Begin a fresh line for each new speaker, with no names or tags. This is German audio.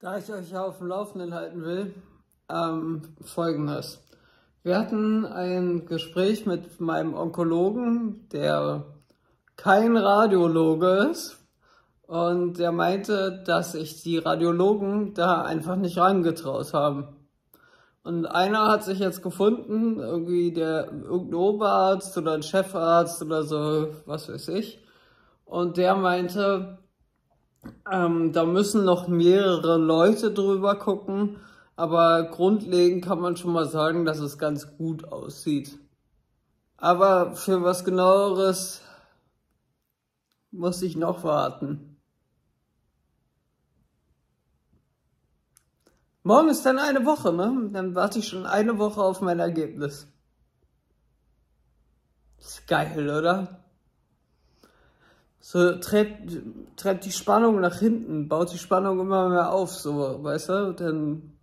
Da ich euch ja auf dem Laufenden halten will, Folgendes. Wir hatten ein Gespräch mit meinem Onkologen, der kein Radiologe ist. Und der meinte, dass sich die Radiologen da einfach nicht reingetraut haben. Und einer hat sich jetzt gefunden, irgendwie irgendein Oberarzt oder ein Chefarzt oder so, was weiß ich. Und der meinte, da müssen noch mehrere Leute drüber gucken, aber grundlegend kann man schon mal sagen, dass es ganz gut aussieht. Aber für was Genaueres muss ich noch warten. Morgen ist dann eine Woche, ne? Dann warte ich schon eine Woche auf mein Ergebnis. Ist geil, oder? So treibt die Spannung nach hinten, baut die Spannung immer mehr auf, so, weißt du? Dann